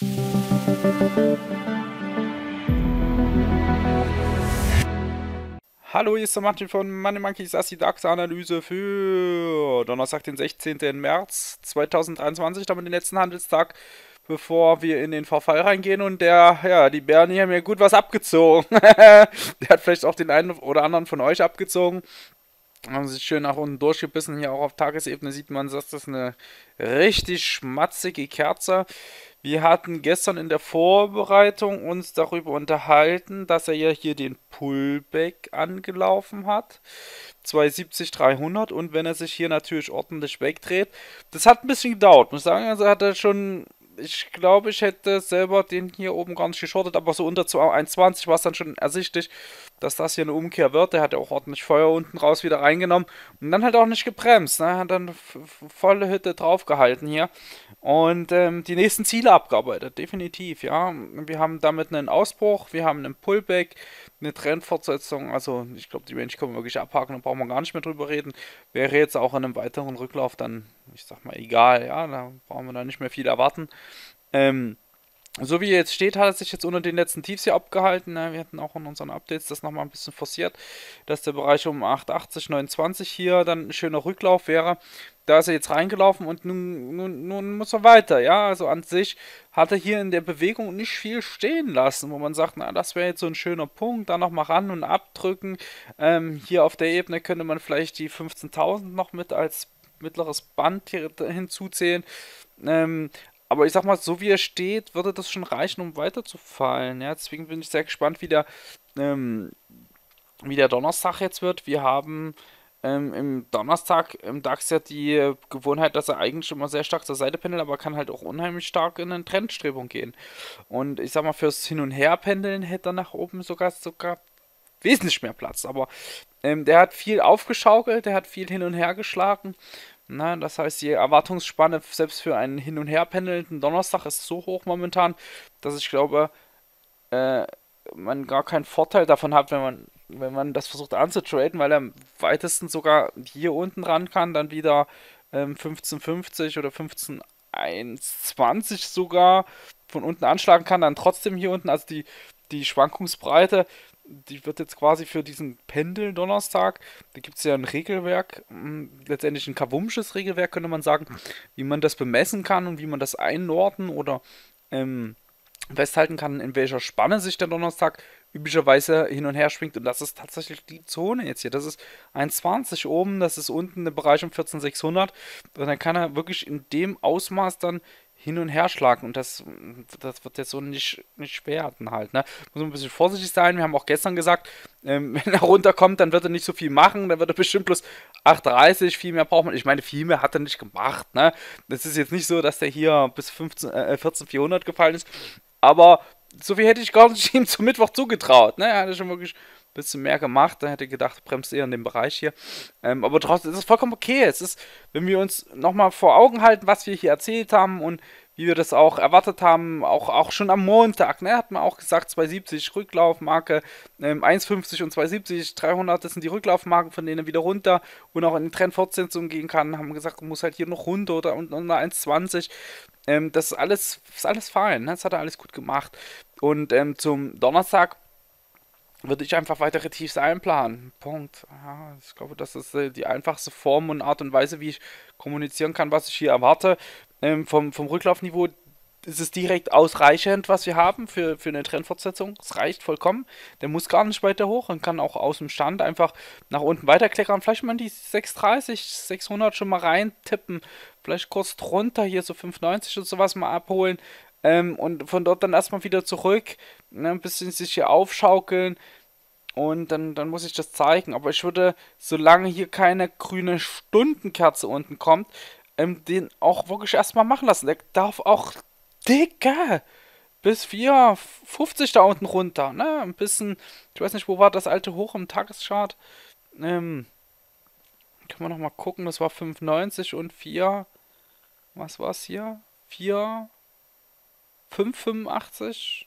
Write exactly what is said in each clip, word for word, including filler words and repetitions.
Hallo, hier ist der Martin von Money Monkeys, das ist die DAX-Analyse für Donnerstag, den sechzehnten März zweitausenddreiundzwanzig, damit den letzten Handelstag, bevor wir in den Verfall reingehen. Und der, ja, die Bären hier haben mir gut was abgezogen. Der hat vielleicht auch den einen oder anderen von euch abgezogen. Haben sich schön nach unten durchgebissen. Hier auch auf Tagesebene sieht man, dass das eine richtig schmatzige Kerze. Wir hatten gestern in der Vorbereitung uns darüber unterhalten, dass er ja hier den Pullback angelaufen hat. zweihundertsiebzig, dreihundert. Und wenn er sich hier natürlich ordentlich wegdreht. Das hat ein bisschen gedauert, muss ich sagen. Also hat er schon... Ich glaube, ich hätte selber den hier oben gar nicht geschortet, aber so unter eins zwanzig war es dann schon ersichtlich, dass das hier eine Umkehr wird. Der hat ja auch ordentlich Feuer unten raus wieder reingenommen und dann halt auch nicht gebremst. Ne? Hat dann volle Hütte draufgehalten hier und ähm, die nächsten Ziele abgearbeitet, definitiv, ja. Wir haben damit einen Ausbruch, wir haben einen Pullback, eine Trendfortsetzung, also ich glaube, die Range können wir wirklich abhaken, da brauchen wir gar nicht mehr drüber reden. Wäre jetzt auch in einem weiteren Rücklauf dann, ich sag mal, egal, ja, da brauchen wir da nicht mehr viel erwarten. Ähm, so wie er jetzt steht, hat er sich jetzt unter den letzten Tiefs hier abgehalten. Wir hatten auch in unseren Updates das nochmal ein bisschen forciert, dass der Bereich um acht achtzig, neunundzwanzig hier dann ein schöner Rücklauf wäre. Da ist er jetzt reingelaufen und nun, nun, nun muss er weiter. Ja, also an sich hat er hier in der Bewegung nicht viel stehen lassen, wo man sagt, na, das wäre jetzt so ein schöner Punkt, da nochmal ran und abdrücken. Ähm, hier auf der Ebene könnte man vielleicht die fünfzehntausend noch mit als mittleres Band hier hinzuzählen. Ähm, aber ich sag mal, so wie er steht, würde das schon reichen, um weiterzufallen. Ja, deswegen bin ich sehr gespannt, wie der, ähm, wie der Donnerstag jetzt wird. Wir haben ähm, im Donnerstag im DAX ja die Gewohnheit, dass er eigentlich immer sehr stark zur Seite pendelt, aber kann halt auch unheimlich stark in eine Trendstrebung gehen. Und ich sag mal, fürs Hin- und Herpendeln hätte er nach oben sogar sogar wesentlich mehr Platz. Aber ähm, der hat viel aufgeschaukelt, der hat viel hin und her geschlagen. Na, das heißt, die Erwartungsspanne selbst für einen hin- und her pendelnden Donnerstag ist so hoch momentan, dass ich glaube, äh, man gar keinen Vorteil davon hat, wenn man, wenn man das versucht anzutraden, weil er am weitesten sogar hier unten ran kann, dann wieder ähm, fünfzehn fünfzig oder fünfzehn zwanzig sogar von unten anschlagen kann, dann trotzdem hier unten, also die, die Schwankungsbreite, die wird jetzt quasi für diesen Pendel-Donnerstag, da gibt es ja ein Regelwerk, mh, letztendlich ein Kavumsches Regelwerk, könnte man sagen, wie man das bemessen kann und wie man das einordnen oder ähm, festhalten kann, in welcher Spanne sich der Donnerstag üblicherweise hin und her schwingt. Und das ist tatsächlich die Zone jetzt hier. Das ist eins zwanzig oben, das ist unten der Bereich um vierzehntausendsechshundert. Und dann kann er wirklich in dem Ausmaß dann hin und her schlagen. Und das, das wird jetzt so nicht, nicht werden halt. Ne? Muss man ein bisschen vorsichtig sein. Wir haben auch gestern gesagt, ähm, wenn er runterkommt, dann wird er nicht so viel machen. Dann wird er bestimmt bloß acht dreißig, viel mehr braucht man. Ich meine, viel mehr hat er nicht gemacht. Ne? Das ist jetzt nicht so, dass der hier bis fünfzehn, äh, vierzehn vierhundert gefallen ist. Aber so viel hätte ich gar nicht ihm zum Mittwoch zugetraut. Ne? Er hatte schon wirklich ein bisschen mehr gemacht. Da hätte ich gedacht, bremst eher in dem Bereich hier. Ähm, aber trotzdem ist es vollkommen okay. Es ist, wenn wir uns nochmal vor Augen halten, was wir hier erzählt haben und wie wir das auch erwartet haben, auch, auch schon am Montag, ne, hat man auch gesagt, zweihundertsiebzig Rücklaufmarke, ähm, eins fünfzig und zweihundertsiebzig, dreihundert, das sind die Rücklaufmarken, von denen er wieder runter und auch in die Trendfortsetzung gehen kann, haben gesagt, man muss halt hier noch runter oder unter eins zwanzig. Ähm, das ist alles, ist alles fein, ne? Das hat er alles gut gemacht. Und ähm, zum Donnerstag würde ich einfach weitere Tiefs einplanen. Punkt. Ja, ich glaube, das ist äh, die einfachste Form und Art und Weise, wie ich kommunizieren kann, was ich hier erwarte. Ähm, vom, vom Rücklaufniveau ist es direkt ausreichend, was wir haben für, für eine Trendfortsetzung. Es reicht vollkommen. Der muss gar nicht weiter hoch und kann auch aus dem Stand einfach nach unten weiterkleckern. Vielleicht mal die sechshundertdreißig, sechshundert schon mal reintippen. Vielleicht kurz drunter, hier so fünfhundertneunzig und sowas mal abholen. Ähm, und von dort dann erstmal wieder zurück. Ne, ein bisschen sich hier aufschaukeln. Und dann, dann muss ich das zeigen. Aber ich würde, solange hier keine grüne Stundenkerze unten kommt, ähm, den auch wirklich erstmal machen lassen. Der darf auch, Digga, bis vier fünfzig da unten runter. Ne? Ein bisschen, ich weiß nicht, wo war das alte Hoch im Tageschart? Ähm, können wir nochmal gucken. Das war fünf neunzig und vier. Was war's hier? vier, fünf fünfundachtzig.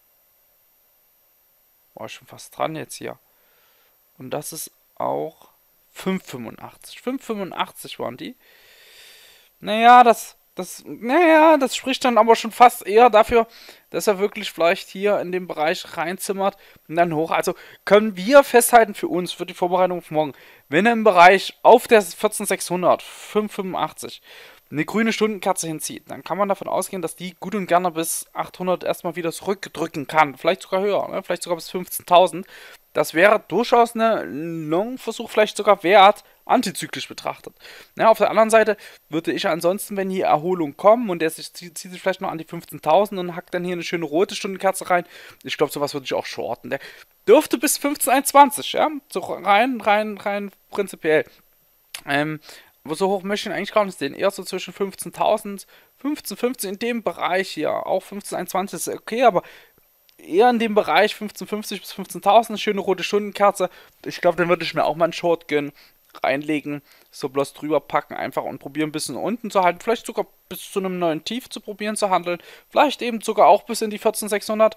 War schon fast dran jetzt hier. Und das ist auch fünf fünfundachtzig. fünf fünfundachtzig waren die. Naja, das Das, naja, das spricht dann aber schon fast eher dafür, dass er wirklich vielleicht hier in den Bereich reinzimmert und dann hoch. Also können wir festhalten für uns, für die Vorbereitung von morgen, wenn er im Bereich auf der vierzehntausendsechshundert, fünfhundertfünfundachtzig eine grüne Stundenkerze hinzieht, dann kann man davon ausgehen, dass die gut und gerne bis achthundert erstmal wieder zurückdrücken kann. Vielleicht sogar höher, ne? Vielleicht sogar bis fünfzehntausend. Das wäre durchaus ein Long-Versuch, vielleicht sogar wert, antizyklisch betrachtet. Ja, auf der anderen Seite würde ich ansonsten, wenn hier Erholung kommen und der sich, zieht, zieht sich vielleicht noch an die fünfzehntausend und hackt dann hier eine schöne rote Stundenkerze rein, ich glaube, sowas würde ich auch shorten. Der dürfte bis fünfzehnhunderteinundzwanzig, ja, so rein, rein, rein prinzipiell. Ähm, aber so hoch möchte ich ihn eigentlich gar nicht sehen. Eher so zwischen fünfzehntausend, fünfzehn, fünfzehn in dem Bereich hier. Auch fünfzehnhunderteinundzwanzig ist okay, aber eher in dem Bereich fünfzehnhundertfünfzig bis fünfzehntausend. Eine schöne rote Stundenkerze. Ich glaube, dann würde ich mir auch mal einen Short gönnen. Reinlegen, so bloß drüber packen einfach und probieren ein bisschen unten zu halten. Vielleicht sogar bis zu einem neuen Tief zu probieren zu handeln. Vielleicht eben sogar auch bis in die vierzehntausendsechshundert,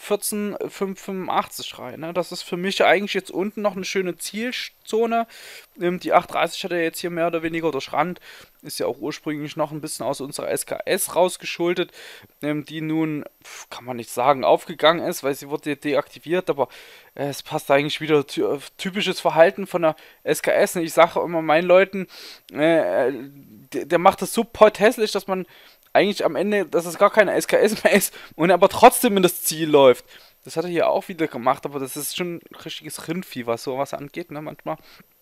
vierzehntausendfünfhundertfünfundachtzig rein. Ne? Das ist für mich eigentlich jetzt unten noch eine schöne Zielzone. Ähm, die acht dreißig hat er jetzt hier mehr oder weniger durchrannt. Ist ja auch ursprünglich noch ein bisschen aus unserer S K S rausgeschuldet, ähm, die nun, kann man nicht sagen, aufgegangen ist, weil sie wurde deaktiviert, aber äh, es passt eigentlich wieder ty typisches Verhalten von der S K S. Ich sage immer meinen Leuten, äh, der, der macht das so potthässlich, dass man eigentlich am Ende, dass es gar keine S K S mehr ist und er aber trotzdem in das Ziel läuft. Das hat er hier auch wieder gemacht, aber das ist schon ein richtiges Rindvieh, was sowas angeht, ne, manchmal.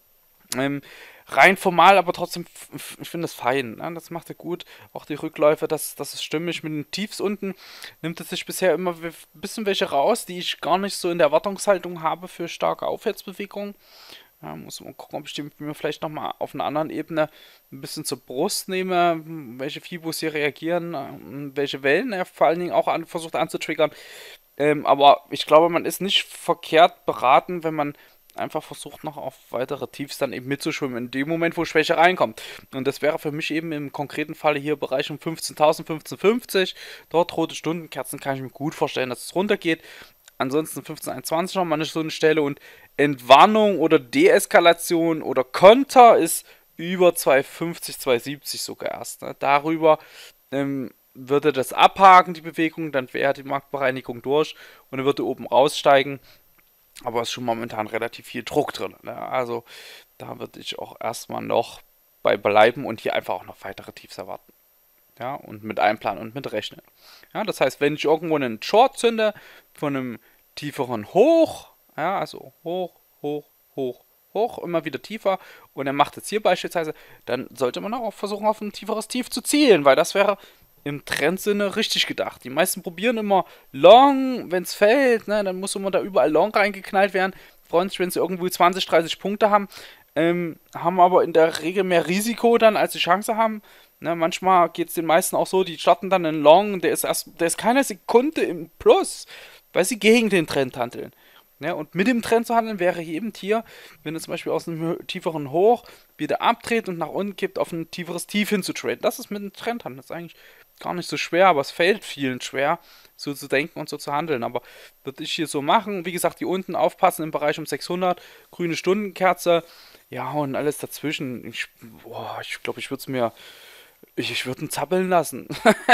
Ähm, rein formal, aber trotzdem, ich finde das fein, ne? Das macht er gut. Auch die Rückläufe, das, das ist stimmig. Mit den Tiefs unten nimmt es sich bisher immer ein bisschen welche raus, die ich gar nicht so in der Erwartungshaltung habe für starke Aufwärtsbewegungen. Ja, muss man gucken, ob ich die mir vielleicht nochmal auf einer anderen Ebene ein bisschen zur Brust nehme, welche Fibos hier reagieren, welche Wellen er vor allen Dingen auch an, versucht anzutriggern. Ähm, aber ich glaube, man ist nicht verkehrt beraten, wenn man einfach versucht, noch auf weitere Tiefs dann eben mitzuschwimmen, in dem Moment, wo Schwäche reinkommt. Und das wäre für mich eben im konkreten Falle hier Bereich um fünfzehntausend, fünfzehnhundertfünfzig. Dort rote Stundenkerzen kann ich mir gut vorstellen, dass es runtergeht. Ansonsten fünfzehnhunderteinundzwanzig nochmal eine so eine Stelle und Entwarnung oder Deeskalation oder Konter ist über zweihundertfünfzig, zweihundertsiebzig sogar erst. Ne? Darüber ähm, würde das abhaken, die Bewegung, dann wäre die Marktbereinigung durch und er würde oben raussteigen. Aber es ist schon momentan relativ viel Druck drin. Ne? Also da würde ich auch erstmal noch bei bleiben und hier einfach auch noch weitere Tiefs erwarten. Ja, und mit einplanen und mit rechnen. Ja, das heißt, wenn ich irgendwo einen Short zünde von einem tieferen Hoch, ja, also hoch, hoch, hoch, hoch, immer wieder tiefer und er macht jetzt hier beispielsweise, dann sollte man auch versuchen, auf ein tieferes Tief zu zielen, weil das wäre im Trendsinne richtig gedacht. Die meisten probieren immer Long, wenn es fällt, ne, dann muss immer da überall Long reingeknallt werden. Freuen sich, wenn sie irgendwo zwanzig, dreißig Punkte haben, ähm, haben aber in der Regel mehr Risiko dann, als die Chance haben. Ne, manchmal geht es den meisten auch so, die starten dann einen Long, der ist erst, der ist keine Sekunde im Plus, weil sie gegen den Trend handeln. Ne, und mit dem Trend zu handeln wäre eben hier, wenn du zum Beispiel aus einem tieferen Hoch wieder abdreht und nach unten kippt, auf ein tieferes Tief hinzutraden. Das ist mit dem Trend handeln. Das ist eigentlich gar nicht so schwer, aber es fällt vielen schwer, so zu denken und so zu handeln. Aber würde ich hier so machen. Wie gesagt, hier unten aufpassen im Bereich um sechshundert, grüne Stundenkerze, ja, und alles dazwischen. Ich glaube, ich, glaub, ich würde es mir ich, ich würde ihn zappeln lassen.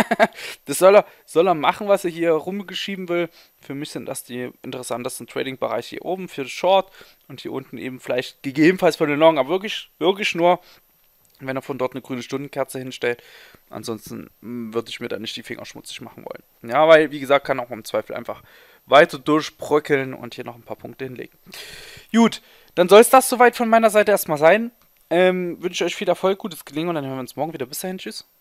Das soll er, soll er machen, was er hier rumgeschieben will. Für mich sind das die interessantesten Trading-Bereiche hier oben für Short und hier unten eben vielleicht gegebenenfalls für den Long, aber wirklich, wirklich nur, wenn er von dort eine grüne Stundenkerze hinstellt. Ansonsten mh, würde ich mir da nicht die Finger schmutzig machen wollen. Ja, weil, wie gesagt, kann auch im Zweifel einfach weiter durchbröckeln und hier noch ein paar Punkte hinlegen. Gut, dann soll es das soweit von meiner Seite erstmal sein. Ähm, wünsche euch viel Erfolg, gutes Gelingen und dann hören wir uns morgen wieder. Bis dahin, tschüss.